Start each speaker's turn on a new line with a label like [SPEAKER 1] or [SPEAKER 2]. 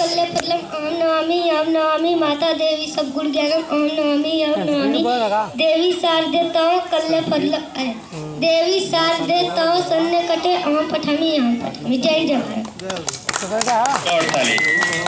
[SPEAKER 1] कल्ले पदलम ओम नमामि माता देवी सब गुण ज्ञानम ओम नमामि देवी शारदे तव कल्ले पदलम देवी शारदे तव सन्ने कटे ओम पठामि जय जवाहर।